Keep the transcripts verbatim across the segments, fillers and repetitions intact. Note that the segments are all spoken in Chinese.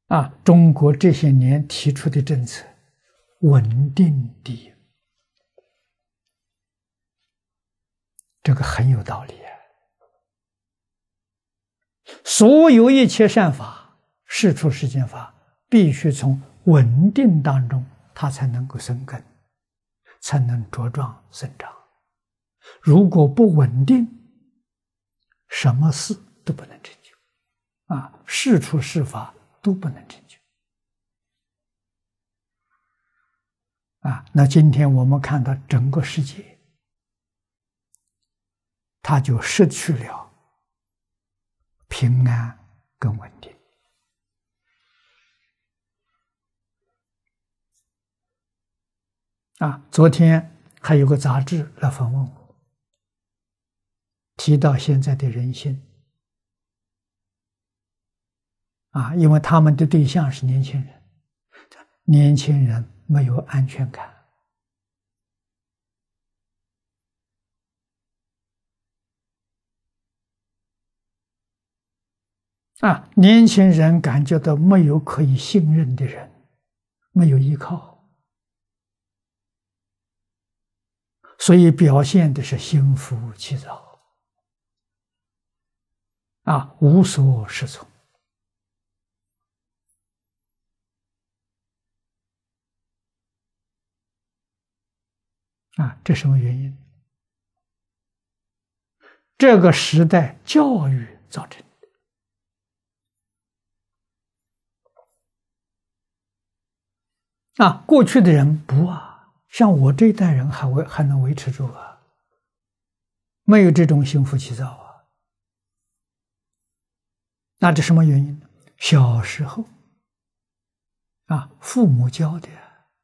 啊，中国这些年提出的政策，稳定第一，这个很有道理啊。所有一切善法，事出世间法，必须从稳定当中，它才能够生根，才能茁壮生长。如果不稳定，什么事都不能成就啊，事出世法都不能成就啊。那今天我们看到整个世界，它就失去了平安跟稳定啊。昨天还有个杂志来访问我，提到现在的人性啊，因为他们的对象是年轻人，年轻人没有安全感啊，年轻人感觉到没有可以信任的人，没有依靠，所以表现的是心浮气躁啊，无所适从啊，这什么原因？这个时代教育造成的啊，过去的人不啊，像我这一代人还维还能维持住啊，没有这种心浮气躁啊。那这什么原因呢？小时候啊，父母教的。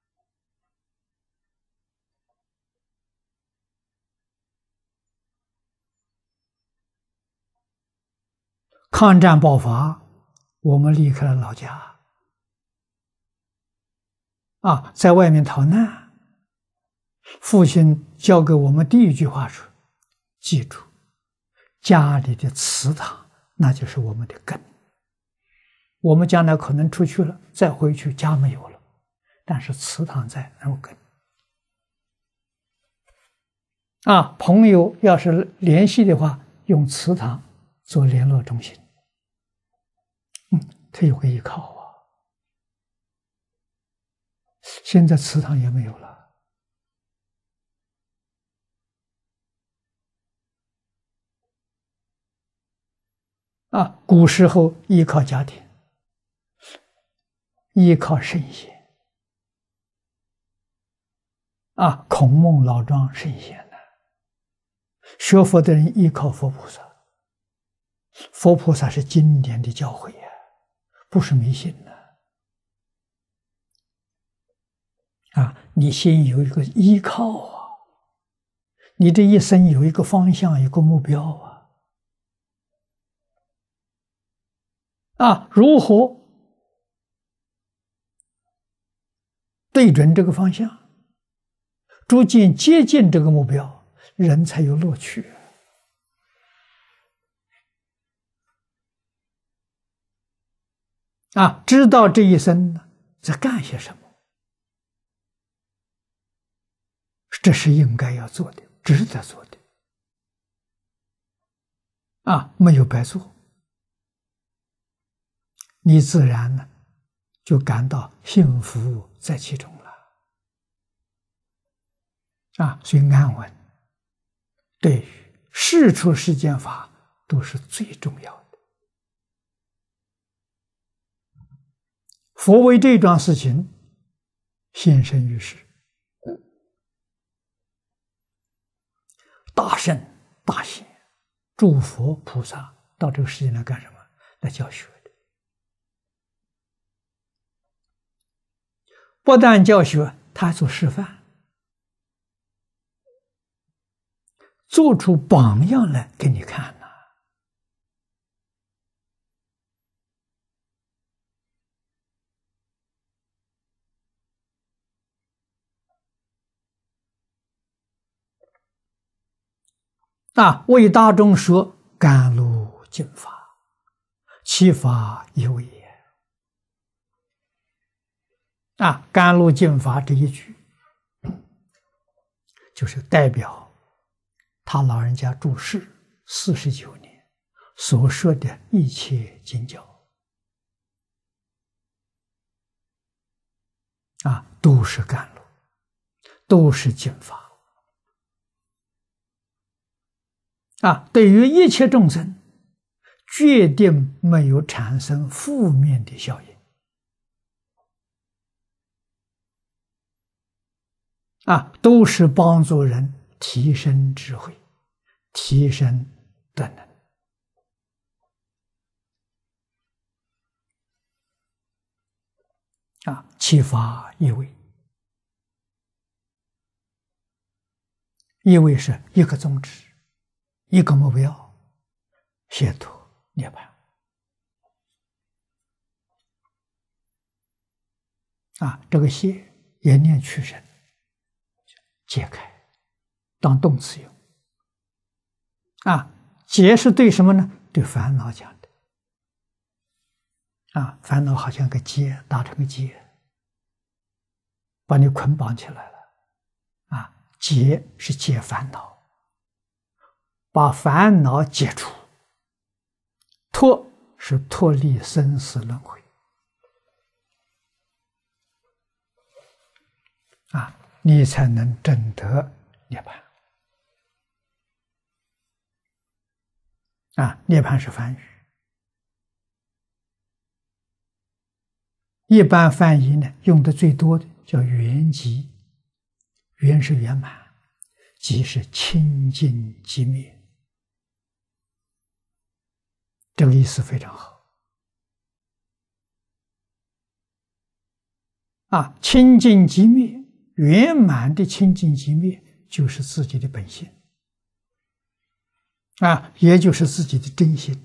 抗战爆发，我们离开了老家，啊，在外面逃难。父亲教给我们第一句话是：记住，家里的祠堂那就是我们的根。我们将来可能出去了，再回去家没有了，但是祠堂在，有根。啊，朋友要是联系的话，用祠堂做联络中心。嗯，他有个依靠啊。现在祠堂也没有了啊。古时候依靠家庭，依靠圣贤啊，孔孟老庄圣贤呢。学佛的人依靠佛菩萨，佛菩萨是经典的教诲呀，不是迷信的啊。你先有一个依靠啊，你这一生有一个方向，有个目标啊啊，如何对准这个方向，逐渐接近这个目标，人才有乐趣啊！知道这一生呢在干些什么，这是应该要做的，值得做的啊，没有白做，你自然呢就感到幸福在其中了啊。所以安稳对于事出世间法都是最重要的。佛为这桩事情现身于世，大圣大贤诸佛菩萨到这个世界来干什么？来教学的。不但教学，他还做示范，做出榜样来给你看呐。啊，为大众说甘露净法，其法有也。 啊，甘露净法这一句，就是代表他老人家住世四十九年所说的一切经教啊，都是甘露，都是净法啊，对于一切众生，决定没有产生负面的效应啊，都是帮助人提升智慧，提升德能啊，启发意味，意味是一个宗旨，一个目标，解脱涅槃啊，这个解也念去生，解开当动词用啊，解是对什么呢？对烦恼讲的啊，烦恼好像个结，打成个结，把你捆绑起来了啊，解是解烦恼，把烦恼解除，脱是脱离生死轮回啊，你才能证得涅槃啊！涅槃是梵语，一般翻译呢用的最多的叫圆寂，圆是圆满，寂是清净寂灭，这个意思非常好啊！清净寂灭，圆满的清净寂灭就是自己的本性啊，也就是自己的真心